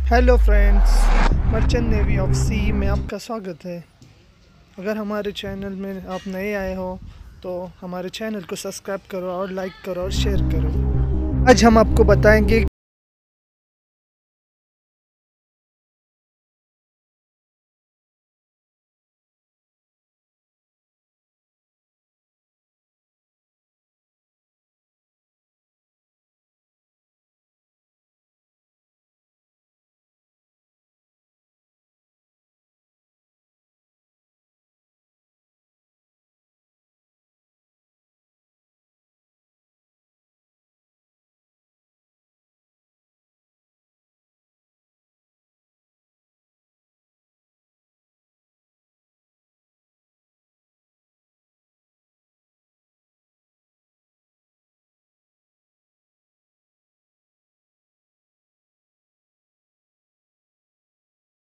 Hello friends, merchant navy of sea में आपका स्वागत है। अगर हमारे चैनल में आप नए आए हो तो हमारे चैनल को सब्सक्राइब करो और लाइक करो और शेयर करो। आज हम आपको बताएंगे